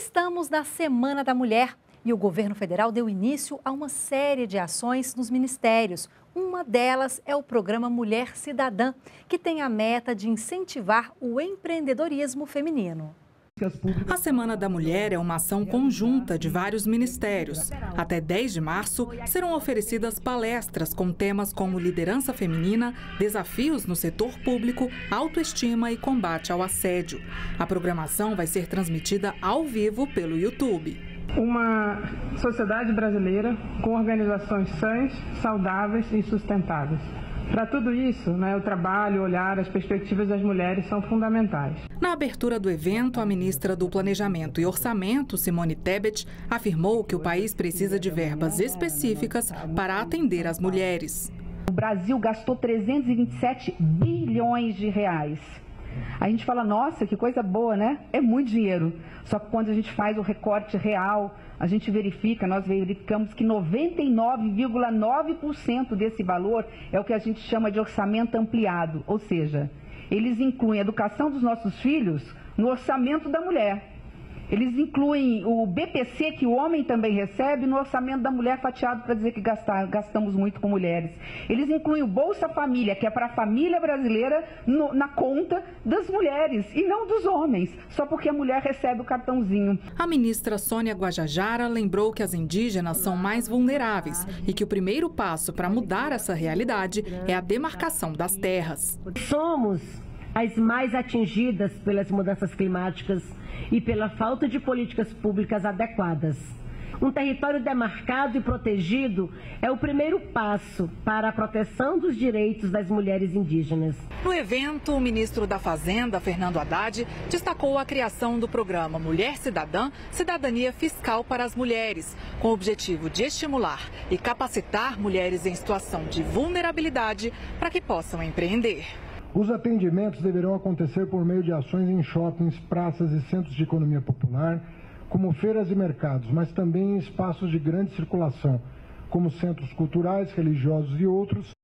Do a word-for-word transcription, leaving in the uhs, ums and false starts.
Estamos na Semana da Mulher e o governo federal deu início a uma série de ações nos ministérios. Uma delas é o programa Mulher Cidadã, que tem a meta de incentivar o empreendedorismo feminino. A Semana da Mulher é uma ação conjunta de vários ministérios. Até dez de março, serão oferecidas palestras com temas como liderança feminina, desafios no setor público, autoestima e combate ao assédio. A programação vai ser transmitida ao vivo pelo YouTube. Uma sociedade brasileira com organizações sãs, saudáveis e sustentáveis. Para tudo isso, né, o trabalho, o olhar, as perspectivas das mulheres são fundamentais. Na abertura do evento, a ministra do Planejamento e Orçamento, Simone Tebet, afirmou que o país precisa de verbas específicas para atender as mulheres. O Brasil gastou trezentos e vinte e sete bilhões de reais. A gente fala, nossa, que coisa boa, né? É muito dinheiro. Só que quando a gente faz o recorte real, a gente verifica, nós verificamos que noventa e nove vírgula nove por cento desse valor é o que a gente chama de orçamento ampliado. Ou seja, eles incluem a educação dos nossos filhos no orçamento da mulher. Eles incluem o B P C, que o homem também recebe, no orçamento da mulher fatiado para dizer que gastar, gastamos muito com mulheres. Eles incluem o Bolsa Família, que é para a família brasileira, no, na conta das mulheres e não dos homens, só porque a mulher recebe o cartãozinho. A ministra Sônia Guajajara lembrou que as indígenas são mais vulneráveis e que o primeiro passo para mudar essa realidade é a demarcação das terras. Somos as mais atingidas pelas mudanças climáticas e pela falta de políticas públicas adequadas. Um território demarcado e protegido é o primeiro passo para a proteção dos direitos das mulheres indígenas. No evento, o ministro da Fazenda, Fernando Haddad, destacou a criação do programa Mulher Cidadã, Cidadania Fiscal para as Mulheres, com o objetivo de estimular e capacitar mulheres em situação de vulnerabilidade para que possam empreender. Os atendimentos deverão acontecer por meio de ações em shoppings, praças e centros de economia popular, como feiras e mercados, mas também em espaços de grande circulação, como centros culturais, religiosos e outros.